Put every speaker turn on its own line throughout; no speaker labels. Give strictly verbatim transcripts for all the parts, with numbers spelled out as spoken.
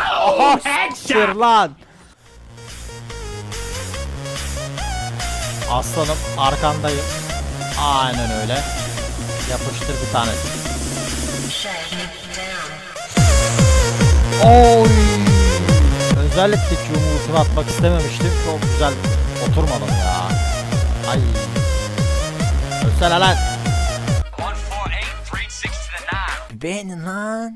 Oha siktir lan. Aslanım arkandayım. Aynen öyle. Yapıştır bir tanesi. Oy. Özellikle yumruğunu atmak istememiştim. Çok güzel oturmadım ya. Ay. Ölsene lan. Beğenin lan.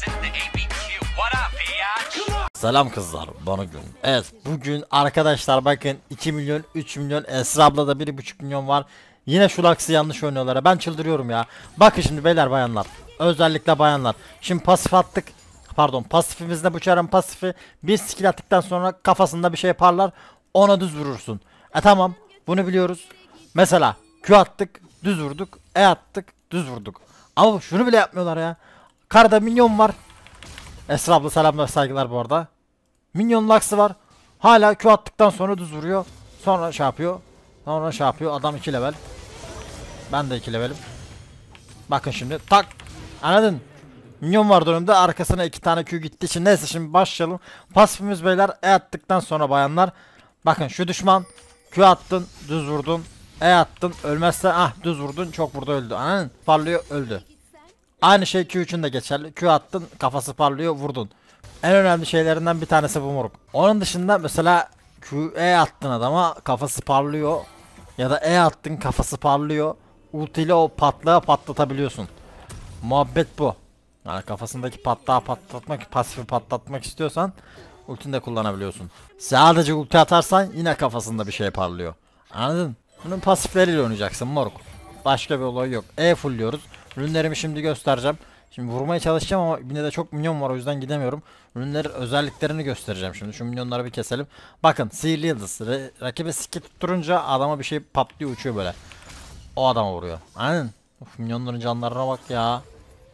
Selam kızlar, bana gün. Evet, bugün arkadaşlar bakın iki milyon, üç milyon, Esra ablada bir buçuk milyon var. Yine şu laksı yanlış oynuyorlar. Ben çıldırıyorum ya. Bakın şimdi beyler bayanlar. Özellikle bayanlar. Şimdi pasif attık. Pardon, pasifimizde bu çarın pasifi bir skill attıktan sonra kafasında bir şey yaparlar. Ona düz vurursun. E tamam, bunu biliyoruz. Mesela Q attık, düz vurduk. E attık, düz vurduk. Ama şunu bile yapmıyorlar ya. Karda minyon var. Esra abla selamlar saygılar bu arada. Minyon laksı var. Hala Q attıktan sonra düz vuruyor. Sonra şey yapıyor. Sonra şey yapıyor. Adam iki level. Ben de iki levelim. Bakın şimdi tak. Anladın? Minyon vardı önümde. Arkasına iki tane Q gittiği için. Neyse şimdi başlayalım. Pasifimiz beyler. E attıktan sonra bayanlar. Bakın şu düşman. Q attın. Düz vurdun. E attın. Ölmezse ah düz vurdun. Çok burada öldü. Anladın? Parlıyor öldü. Aynı şey Q için de geçerli. Q attın. Kafası parlıyor. Vurdun. En önemli şeylerinden bir tanesi bu moruk. Onun dışında mesela Q E attın adama kafası parlıyor. Ya da E attın kafası parlıyor. Ulti ile o patlağı patlatabiliyorsun. Muhabbet bu. Yani kafasındaki patlağı patlatmak, pasifi patlatmak istiyorsan ultini de kullanabiliyorsun. Sadece ulti atarsan yine kafasında bir şey parlıyor. Anladın? Bunun pasifleriyle oynayacaksın moruk. Başka bir olay yok. E fullliyoruz. Ürünlerimi şimdi göstereceğim. Şimdi vurmaya çalışacağım ama yine de çok minyon var o yüzden gidemiyorum. Ürünlerin özelliklerini göstereceğim şimdi. Şu minyonları bir keselim. Bakın sihirli yıldız. Re rakibe skill tutturunca adama bir şey patlıyor uçuyor böyle. O adama vuruyor. Aynen. Of, minyonların canlarına bak ya.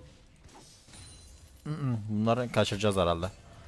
Bunları kaçıracağız herhalde.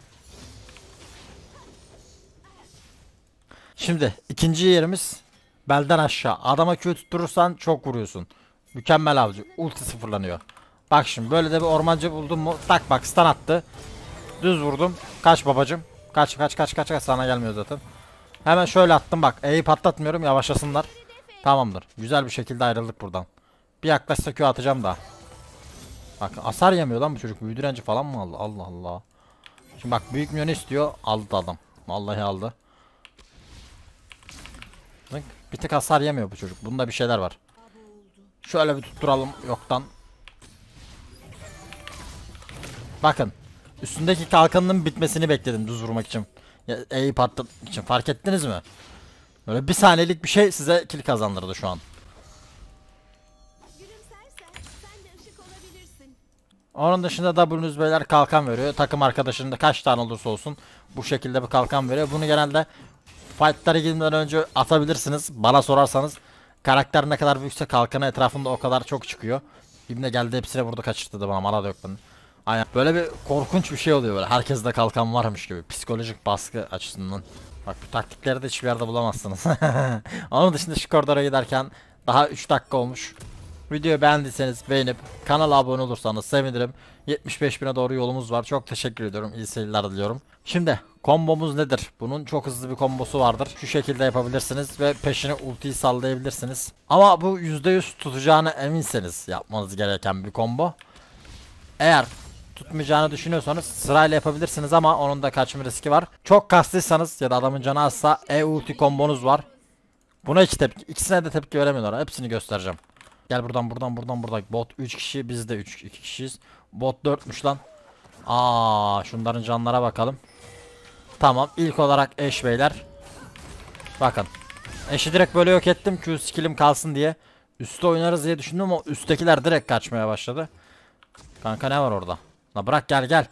Şimdi ikinci yerimiz belden aşağı. Adama Q tutturursan çok vuruyorsun. Mükemmel avcı. Ulti sıfırlanıyor. Bak şimdi böyle de bir ormancı buldum mu? Tak bak stun attı. Düz vurdum. Kaç babacım. Kaç kaç kaç kaç kaç sana gelmiyor zaten. Hemen şöyle attım bak. E'yi patlatmıyorum yavaşlasınlar. Tamamdır. Güzel bir şekilde ayrıldık buradan. Bir yaklaşsa Q atacağım da. Bak hasar yemiyor lan bu çocuk. Büyü direnci falan mı aldı? Allah Allah. Şimdi bak büyük milyonu istiyor. Aldı adam. Vallahi aldı. Bak, bir tek hasar yemiyor bu çocuk. Bunda bir şeyler var. Şöyle bir tutturalım yoktan. Bakın. Üstündeki kalkanının bitmesini bekledim düz vurmak için. Ya, E'yi patlatmak için. Fark ettiniz mi? Böyle bir saniyelik bir şey size kill kazandırdı şu an. Onun dışında W'nüz beyler kalkan veriyor. Takım arkadaşında kaç tane olursa olsun bu şekilde bir kalkan veriyor. Bunu genelde fightlara girmeden önce atabilirsiniz. Bana sorarsanız karakter ne kadar büyükse kalkanı etrafında o kadar çok çıkıyor. İbne geldi hepsine burada kaçırttı bana. Mana da yok benim. Aynen. Böyle bir korkunç bir şey oluyor böyle. Herkeste kalkan varmış gibi. Psikolojik baskı açısından. Bak bu taktikleri de hiçbir yerde bulamazsınız. Onun dışında şu koridora giderken daha üç dakika olmuş. Videoyu beğendiyseniz beğenip kanala abone olursanız sevinirim. yetmiş beş bine doğru yolumuz var. Çok teşekkür ediyorum. İyi seyirler diliyorum. Şimdi kombomuz nedir? Bunun çok hızlı bir kombosu vardır. Şu şekilde yapabilirsiniz ve peşine ultiyi sallayabilirsiniz. Ama bu yüzde yüz tutacağına eminseniz yapmanız gereken bir combo. Eğer tutmayacağını düşünüyorsanız sırayla yapabilirsiniz ama onun da kaçma riski var. Çok kastıysanız ya da adamın canı azsa E ulti kombonuz var. Buna hiç tepki, ikisine de tepki veremiyorlar. Hepsini göstereceğim. Gel buradan buradan buradan buradan. Bot üç kişi, biz de üç iki kişiyiz. Bot dörtmüş lan. Aa, şunların canlara bakalım. Tamam, ilk olarak eş beyler. Bakın. Eşi direkt böyle yok ettim. Q skill'im kalsın diye. Üste oynarız diye düşündüm ama üsttekiler direkt kaçmaya başladı. Kanka ne var orada? La bırak gel gel.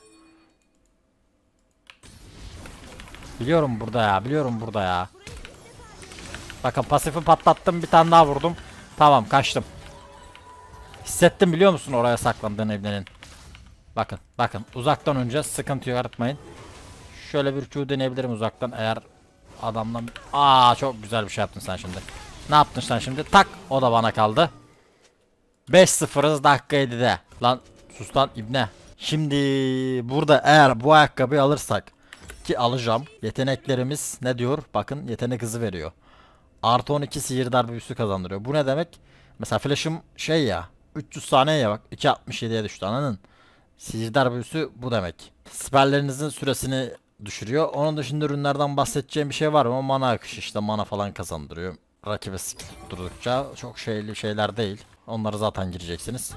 Biliyorum burada ya, biliyorum burada ya. Bakın pasifi patlattım, bir tane daha vurdum. Tamam, kaçtım. Hissettim biliyor musun oraya saklandığın evlerin. Bakın bakın uzaktan önce sıkıntı yaratmayın. Şöyle bir Q deneyebilirim uzaktan eğer adamdan. Aa, çok güzel bir şey yaptın sen şimdi. Ne yaptın sen şimdi? Tak, o da bana kaldı. beş sıfırız dakika yedide. Lan sus lan ibne. Şimdi burada eğer bu ayakkabıyı alırsak, ki alacağım, yeteneklerimiz ne diyor? Bakın, yetenek hızı veriyor. Artı on iki sihir darbe üstü kazandırıyor. Bu ne demek? Mesela flash'ım şey ya, üç yüz saniye ya, bak iki altmış yediye düştü, anladın? Sihir darbe üstü bu demek. Siperlerinizin süresini düşürüyor. Onun dışında ürünlerden bahsedeceğim bir şey var mı? Mana akışı, işte mana falan kazandırıyor. Rakibe skill tutturdukça çok şeyli şeyler değil. Onları zaten gireceksiniz.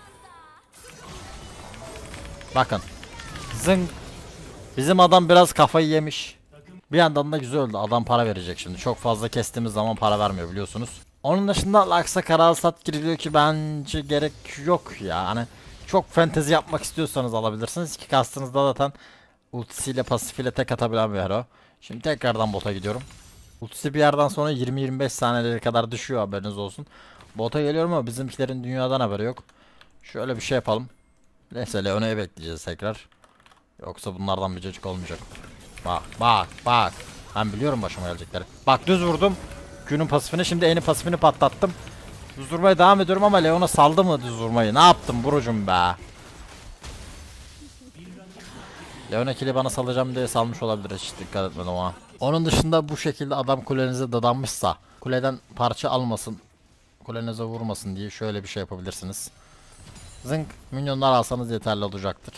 Bakın. Zın. Bizim adam biraz kafayı yemiş. Bir yandan da güzel oldu. Adam para verecek şimdi. Çok fazla kestiğimiz zaman para vermiyor, biliyorsunuz. Onun dışında Laksa Karalsat giriliyor ki bence gerek yok ya. Hani çok fantezi yapmak istiyorsanız alabilirsiniz. İki kastınızda zaten ultisiyle pasifiyle tek atabilen bir hero. Şimdi tekrardan bota gidiyorum. Ultisi bir yerden sonra yirmi yirmi beş saniyelere kadar düşüyor, haberiniz olsun. Bota geliyorum ama bizimkilerin dünyadan haberi yok. Şöyle bir şey yapalım. Neyse, Leona'yı bekleyeceğiz tekrar. Yoksa bunlardan bir cacık olmayacak. Bak bak bak. Ben biliyorum başıma gelecekleri. Bak, düz vurdum. Q'nun pasifini, şimdi E'nin pasifini patlattım. Düz vurmaya devam ediyorum ama Leona saldı mı düz vurmayı? Ne yaptım burucum be? Leona kili bana salacağım diye salmış olabilir, hiç dikkat etmedim ama. Onun dışında bu şekilde adam kulenize dadanmışsa, kuleden parça almasın, kulenize vurmasın diye şöyle bir şey yapabilirsiniz. Zınk, minyonlar alsanız yeterli olacaktır.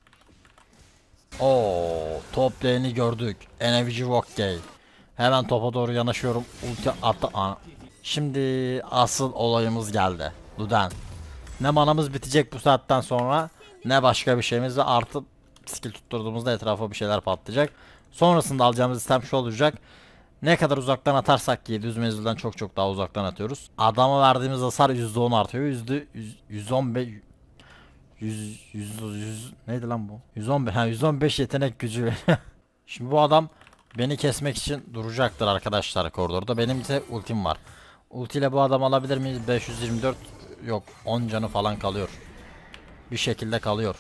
Oo, top lane'i gördük. Enerji Walkgate. Hemen topa doğru yanaşıyorum. Ulti attı. Aa. Şimdi asıl olayımız geldi. Luden. Ne manamız bitecek bu saatten sonra, ne başka bir şeyimiz ve artı skill tutturduğumuzda etrafa bir şeyler patlayacak. Sonrasında alacağımız sistem şu olacak. Ne kadar uzaktan atarsak ki, düz menzilden çok çok daha uzaktan atıyoruz. Adama verdiğimiz hasar yüzde on artıyor. yüzde yüz on beş yüz, yüz, yüz neydi lan bu? yüz on beş, ha, yüz on beş yetenek gücü. Şimdi bu adam beni kesmek için duracaktır arkadaşlar koridorda. Benim ise ultim var. Ultiyle bu adam alabilir miyiz? beş yüz yirmi dört, yok, on canı falan kalıyor. Bir şekilde kalıyor.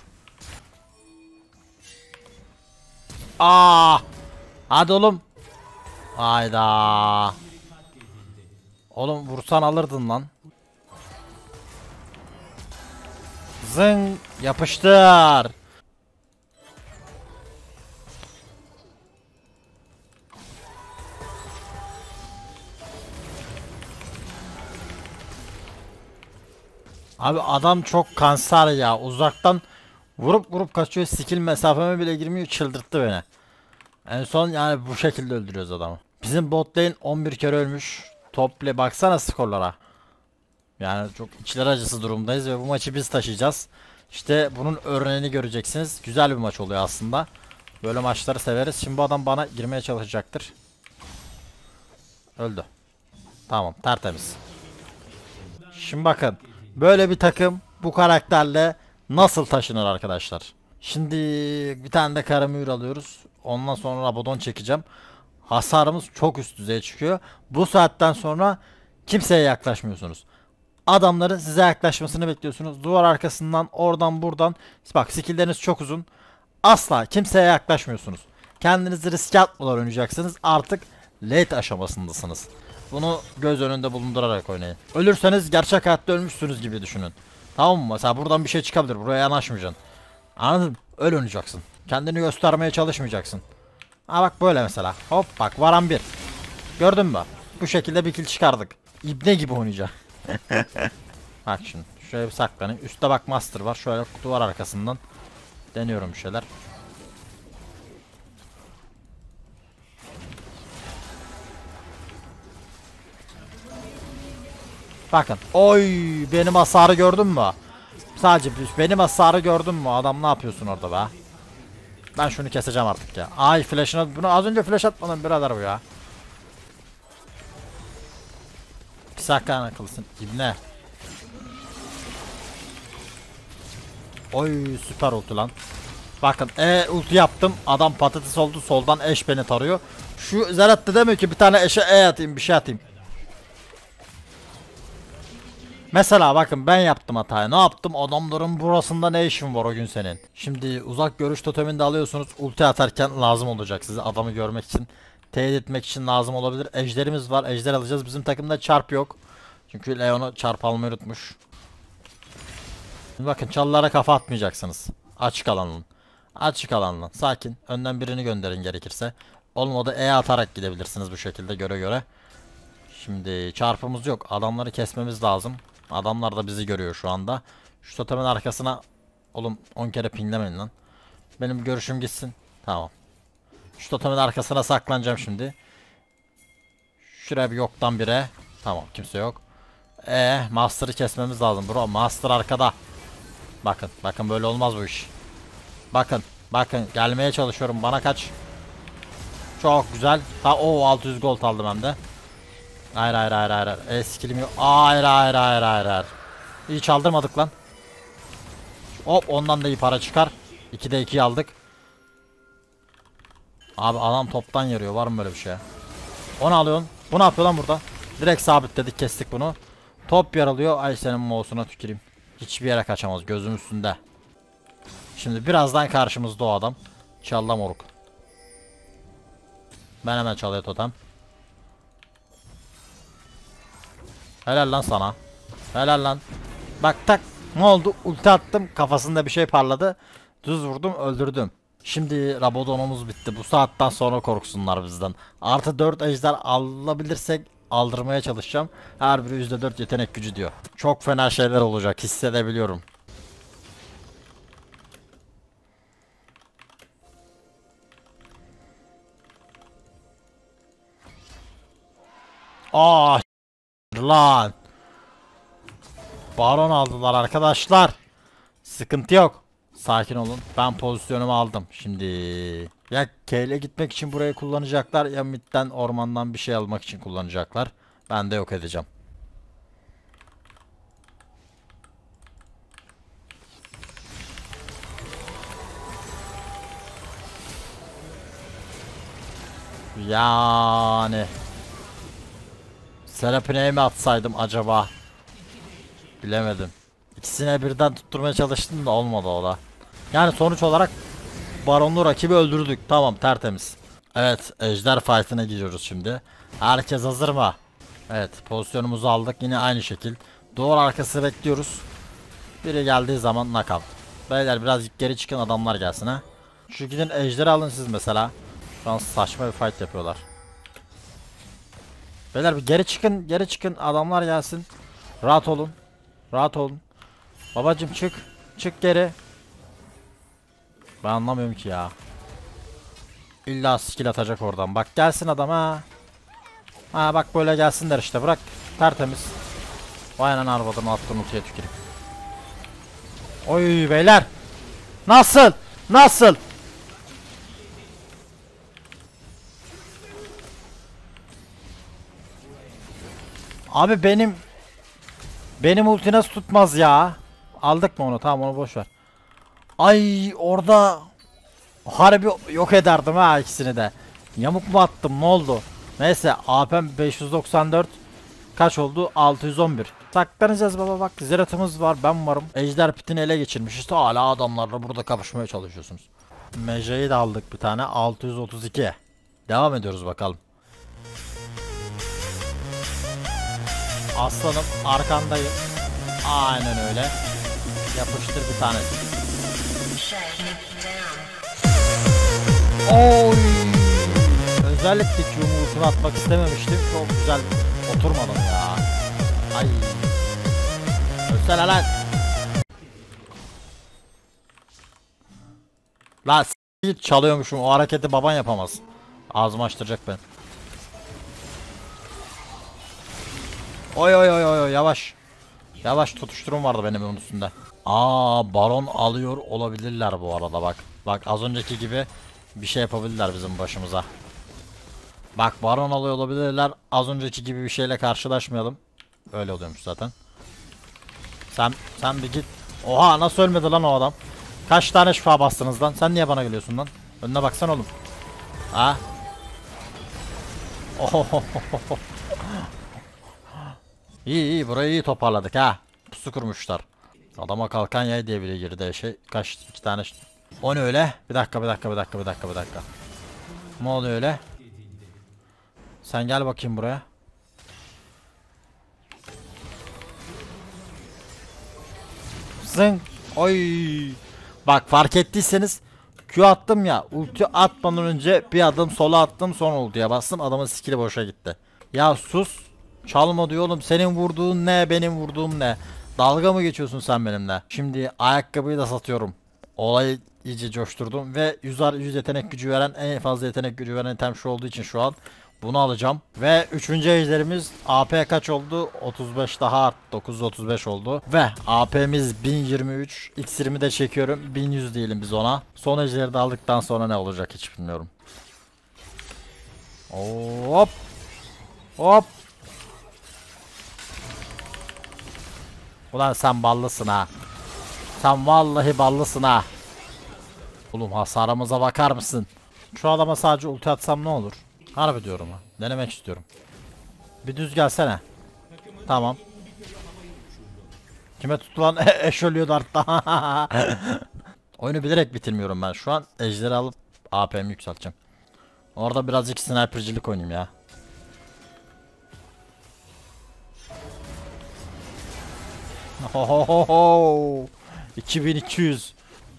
Aa! Hadi oğlum. Hayda. Oğlum vursan alırdın lan. Zın, yapıştır. Abi adam çok kanser ya. Uzaktan vurup vurup kaçıyor. Skill mesafeme bile girmiyor. Çıldırttı beni. En son yani bu şekilde öldürüyoruz adamı. Bizim bot lane on bir kere ölmüş. Tople baksana skorlara. Yani çok içler acısı durumdayız ve bu maçı biz taşıyacağız. İşte bunun örneğini göreceksiniz. Güzel bir maç oluyor aslında. Böyle maçları severiz. Şimdi bu adam bana girmeye çalışacaktır. Öldü. Tamam, tertemiz. Şimdi bakın. Böyle bir takım bu karakterle nasıl taşınır arkadaşlar? Şimdi bir tane de kara mühür alıyoruz. Ondan sonra Rabadon çekeceğim. Hasarımız çok üst düzeye çıkıyor. Bu saatten sonra kimseye yaklaşmıyorsunuz. Adamların size yaklaşmasını bekliyorsunuz. Duvar arkasından, oradan buradan. Bak, skillleriniz çok uzun. Asla kimseye yaklaşmıyorsunuz. Kendinizi riske atmadan oynayacaksınız. Artık late aşamasındasınız. Bunu göz önünde bulundurarak oynayın. Ölürseniz gerçek hayatta ölmüşsünüz gibi düşünün. Tamam mı? Mesela buradan bir şey çıkabilir. Buraya yanaşmayacaksın. Anladın mı? Öyle oynayacaksın. Kendini göstermeye çalışmayacaksın. Ha bak, böyle mesela. Hop bak, varan bir. Gördün mü? Bu şekilde bir kill çıkardık. İbne gibi oynayacak. Bak şimdi. Şöyle bir saklanayım. Üstte bak master var. Şöyle duvar arkasından deniyorum bir şeyler. Bakın. Oy, benim hasarı gördün mü? Sadece benim hasarı gördün mü? Adam ne yapıyorsun orada be? Ben şunu keseceğim artık ya. Ay, flash'ını, bunu az önce flash atmadım birader bu ya. Bir saklan akıllısın ibne. Oy, süper ulti lan. Bakın, e ulti yaptım. Adam patates oldu, soldan eş beni tarıyor. Şu Zerat da demiyor ki bir tane eşe e atayım, bir şey atayım. Mesela bakın, ben yaptım hatayı. Ne yaptım? Adamların burasında ne işin var o gün senin? Şimdi uzak görüş totemini de alıyorsunuz. Ulti atarken lazım olacak size. Adamı görmek için, teyit etmek için lazım olabilir. Ejderimiz var. Ejder alacağız. Bizim takımda çarp yok. Çünkü Leon'u çarp almayı unutmuş. Şimdi bakın, çalılara kafa atmayacaksınız. Açık alanın. Açık alanın. Sakin. Önden birini gönderin gerekirse. Olmadı E atarak gidebilirsiniz bu şekilde göre göre. Şimdi çarpımız yok. Adamları kesmemiz lazım. Adamlar da bizi görüyor şu anda. Şu totemin arkasına... Oğlum on kere pinglemeyin lan. Benim görüşüm gitsin. Tamam. Şu totemin arkasına saklanacağım şimdi. Şuraya bir yoktan bire. Tamam kimse yok. Eee Master'ı kesmemiz lazım bro. Master arkada. Bakın bakın böyle olmaz bu iş. Bakın bakın gelmeye çalışıyorum, bana kaç. Çok güzel. Ha o altı yüz gold aldım hem de. Hayır hayır hayır hayır. E skillim yok. Hayır hayır hayır hayır hayır. İyi çaldırmadık lan. Hop ondan da iyi para çıkar. ikide ikiyi aldık. Abi adam toptan yarıyor, var mı böyle bir şey? Onu alıyorsun. Bu ne yapıyor lan burada? Direkt sabitledik, kestik bunu. Top yaralıyor. Ay senin mouse'una tüküreyim. Hiçbir yere kaçamaz, gözüm üstünde. Şimdi birazdan karşımızda o adam. Çalla moruk. Ben hemen çalıyor totem. Helal lan sana. Helal lan. Bak tak. Ne oldu? Ulti attım. Kafasında bir şey parladı. Düz vurdum, öldürdüm. Şimdi Rabadon'umuz bitti. Bu saatten sonra korksunlar bizden. Artı dört ejder alabilirsek aldırmaya çalışacağım. Her biri yüzde dört yetenek gücü diyor. Çok fena şeyler olacak, hissedebiliyorum. Aa lan. Baron aldılar arkadaşlar. Sıkıntı yok. Sakin olun. Ben pozisyonumu aldım. Şimdi ya K ile gitmek için burayı kullanacaklar ya midden ormandan bir şey almak için kullanacaklar. Ben de yok edeceğim. Yani Serapine'ye mi atsaydım acaba? Bilemedim. İkisine birden tutturmaya çalıştım da olmadı o da. Yani sonuç olarak Baronlu rakibi öldürdük. Tamam, tertemiz. Evet, ejder fight'ine giriyoruz şimdi. Herkes hazır mı? Evet, pozisyonumuzu aldık yine aynı şekil. Doğru arkası bekliyoruz. Biri geldiği zaman knockout. Beyler biraz geri çıkın, adamlar gelsin ha. Şu gidin ejderi alın siz mesela. Şu an saçma bir fight yapıyorlar. Beyler bir geri çıkın, geri çıkın, adamlar gelsin. Rahat olun. Rahat olun. Babacım çık. Çık geri. Ben anlamıyorum ki ya. İlla skill atacak oradan. Bak gelsin adam ha. Ha bak böyle gelsinler işte, bırak. Tertemiz. Vay anan arabadan attığın ultiye tüküreyim. Oy beyler. Nasıl? Nasıl? Abi benim benim ulti nasıl tutmaz ya? Aldık mı onu? Tamam, onu boş ver. Ay orada harbi yok ederdim ha ikisini de. Yamuk mu attım, ne oldu? Neyse A P'm beş yüz doksan dört. Kaç oldu? altı yüz on bir. Saklanacağız baba, bak Zerat'ımız var, ben varım. Ejder pitini ele geçirmiş işte, hala adamlarla burada kapışmaya çalışıyorsunuz. Meja'yı da aldık bir tane, altı yüz otuz iki. Devam ediyoruz bakalım. Aslanım arkandayım. Aynen öyle. Yapıştır bir tanesi. Oy! Özellikle Q'mu ultimi atmak istememiştim. Çok güzel oturmadım ya. Ay. Ölsene lan. Lan s*** çalıyormuşum. O hareketi baban yapamaz. Ağzımı açtıracak ben. Oy oy oy oy yavaş. Yavaş, tutuşturum vardı benim onun üstünde. Aa, baron alıyor olabilirler bu arada bak. Bak az önceki gibi bir şey yapabilirler bizim başımıza. Bak baron alıyor olabilirler. Az önceki gibi bir şeyle karşılaşmayalım. Öyle oluyormuş zaten. Sen sen bir git. Oha, nasıl ölmedi lan o adam? Kaç tane şifa bastınız lan? Sen niye bana geliyorsun lan? Önüne baksan oğlum. Ha? Ohohoho. İyi iyi, burayı iyi toparladık ha. Pusu kurmuşlar. Adama kalkan yay diye bile girdi şey. Kaç iki tane. O ne öyle? Bir dakika bir dakika bir dakika bir dakika bir dakika. Ne oluyor öyle? Sen gel bakayım buraya. Zın. Oy. Bak fark ettiyseniz Q attım ya, ulti atmadan önce bir adım sola attım, sonra ultiye bastım, adamın skill'i boşa gitti. Ya sus, çalma diyor oğlum, senin vurduğun ne, benim vurduğum ne? Dalga mı geçiyorsun sen benimle? Şimdi ayakkabıyı da satıyorum. Olayı iyice coşturdum ve yüz, yüz yetenek gücü veren, en fazla yetenek gücü veren item şu olduğu için şu an bunu alacağım. Ve üçüncü ejderimiz A P kaç oldu? otuz beş daha arttı. dokuz yüz otuz beş oldu. Ve A P'miz bin yirmi üç. İksirimi de çekiyorum. bin yüz diyelim biz ona. Son ejderi de aldıktan sonra ne olacak hiç bilmiyorum. Hop. Hop. Ulan sen ballısın ha. Sen vallahi ballısın ha. Oğlum hasarımıza bakar mısın? Şu adama sadece ulti atsam ne olur? Harbi diyorum ha. Denemek istiyorum. Bir düz gelsene. Tamam. Kime tutulan eş ölüyordu artta. Oyunu bilerek bitirmiyorum ben. Şu an ejderi alıp A P'mi yükselteceğim. Orada birazcık snipercilik oynayayım ya. Ohohoho. iki bin iki yüz.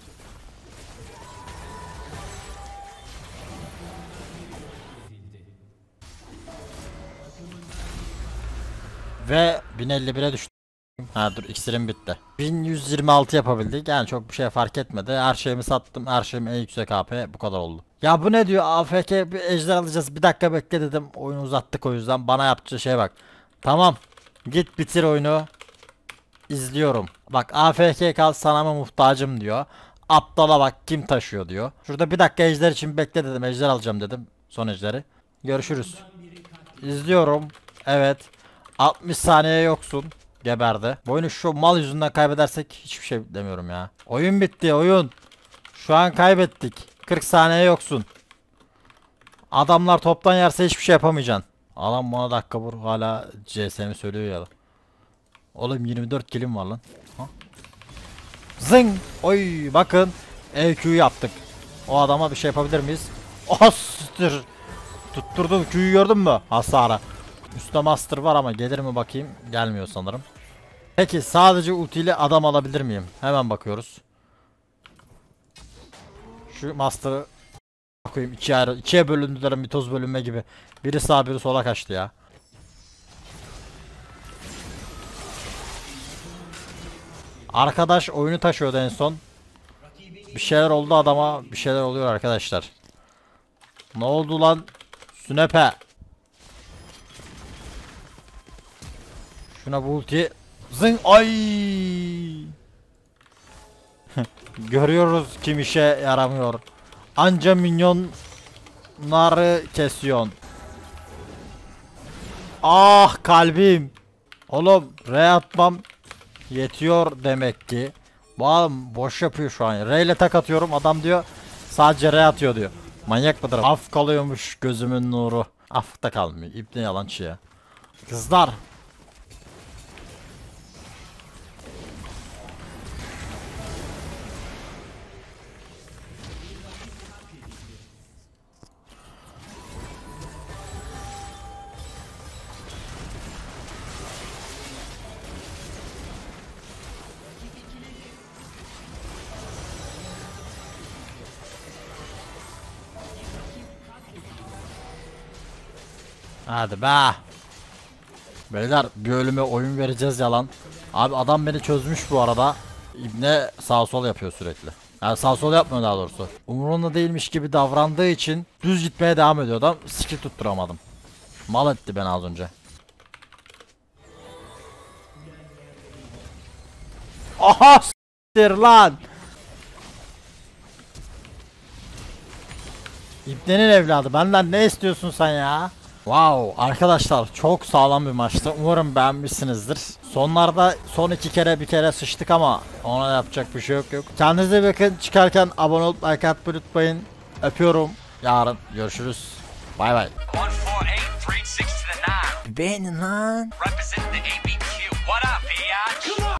Ve bin elli bire düştü. Ha dur, iksirim bitti. bin yüz yirmi altı yapabildik. Yani çok bir şey fark etmedi. Her şeyimi sattım. Her şeyim en yüksek A P. Bu kadar oldu. Ya bu ne diyor? A F K bir ejder alacağız. Bir dakika bekle dedim. Oyunu uzattık o yüzden. Bana yapacağı şeye bak. Tamam. Git bitir oyunu. İzliyorum. Bak A F K kal, sana mı muhtacım diyor. Aptala bak kim taşıyor diyor. Şurada bir dakika ejder için bekle dedim. Ejder alacağım dedim. Son ejderi. Görüşürüz. İzliyorum. Evet. altmış saniye yoksun. Geberdi. Bu oyunu şu mal yüzünden kaybedersek hiçbir şey demiyorum ya. Oyun bitti oyun. Şu an kaybettik. kırk saniye yoksun. Adamlar toptan yerse hiçbir şey yapamayacaksın. Adam bana dakika vur, hala C S'mi söylüyor ya. Oğlum yirmi dört kilim var lan. Ha? Zing. Oy bakın. E Q yaptık. O adama bir şey yapabilir miyiz? Ostır. Tutturdum. Q'yu gördün mü? Hasara. Üstte master var ama gelir mi bakayım? Gelmiyor sanırım. Peki sadece ultiyle adam alabilir miyim? Hemen bakıyoruz. Şu master'ı koyayım, ikiye ayrı, ikiye bölündüler, mitoz bölünme gibi. Biri sağa biri sola kaçtı ya. Arkadaş oyunu taşıyordu en son. Bir şeyler oldu adama, bir şeyler oluyor arkadaşlar. Ne oldu lan? Sünepe. Şuna bu ulti. Zing. Ay. Görüyoruz kim işe yaramıyor. Anca minyonları kesiyorsun. Ah kalbim. Oğlum R atmam yetiyor demek ki. Bu adam boş yapıyor şu an. R ile tak atıyorum, adam diyor sadece R atıyor diyor. Manyak mıdır? Af kalıyormuş gözümün nuru. Af da kalmıyor. İbne yalancı ya. Kızlar. Hadi be. Beyler bir ölüme oyun vereceğiz yalan. Abi adam beni çözmüş bu arada. İbne sağ sol yapıyor sürekli. Yani sağ sol yapmıyor daha doğrusu. Umurunda değilmiş gibi davrandığı için düz gitmeye devam ediyor adam. Skill tutturamadım. Mal etti beni az önce. Aha s**tir lan. İbnenin evladı, benden ne istiyorsun sen ya? Wow arkadaşlar, çok sağlam bir maçtı. Umarım beğenmişsinizdir. Sonlarda son iki kere bir kere sıçtık ama ona yapacak bir şey yok yok. Kendinize bakın, çıkarken abone olup like atmayı unutmayın. Öpüyorum. Yarın görüşürüz. Bay bay. Beğenin lan.